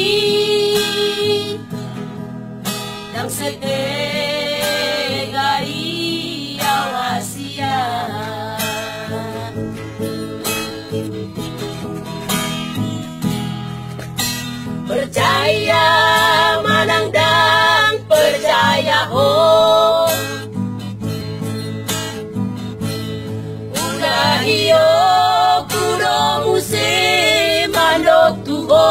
Nang setega iawasia percaya manandang percaya ho udah iyo kudo musim manot tuho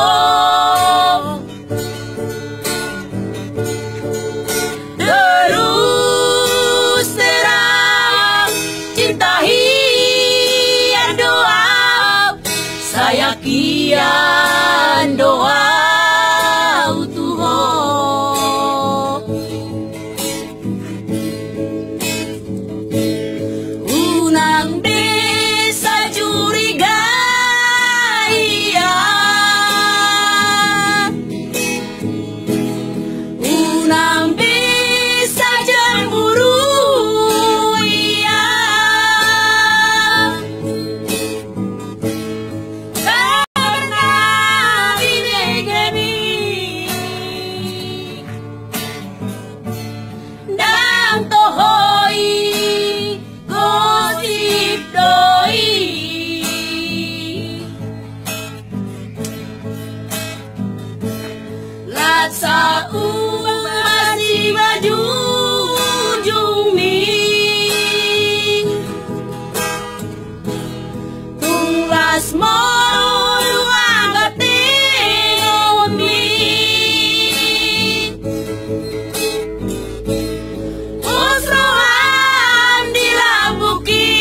terus terang cinta hian doa saya kian doa unang desa curiga iya unang desa cemburu iya karena binegani dan tohoi gosip doi laksa masih baju juming tunglas molu angate ngomi osrohan dilabuki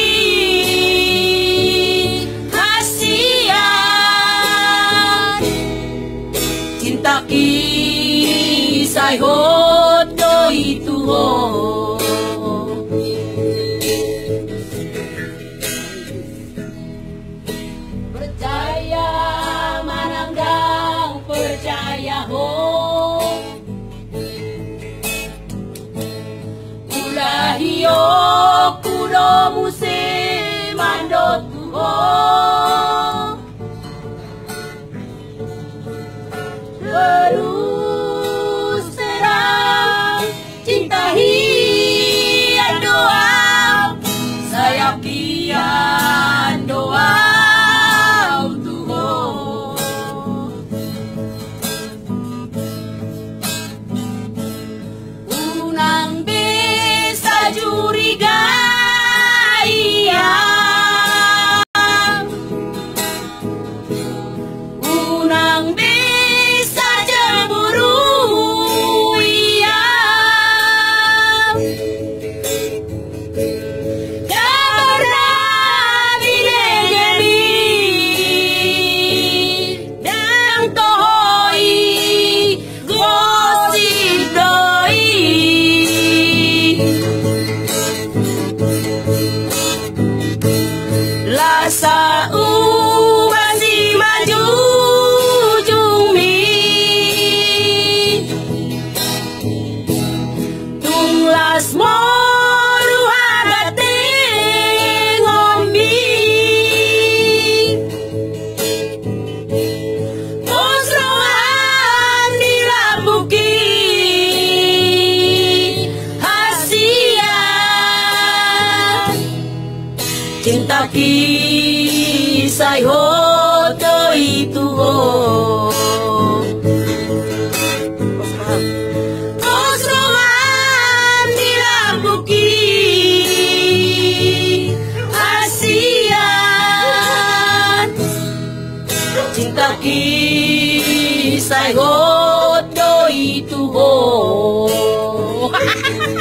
hasian cinta kisah hodo itu percaya mananggang percaya ho ulah hiyo kudo musim mandot tuho terus terang cinta hian doa saya kian doa untuk unang bisa curiga iya unang bisa cemburu iya karena binegani dan tohoi gosip doi lasa masih maju juming tunglas molu agate ngombi osrohan dilabuki hasian cinta kisah hodo itu osrohan dilabuki hasian cinta kisah hodo itu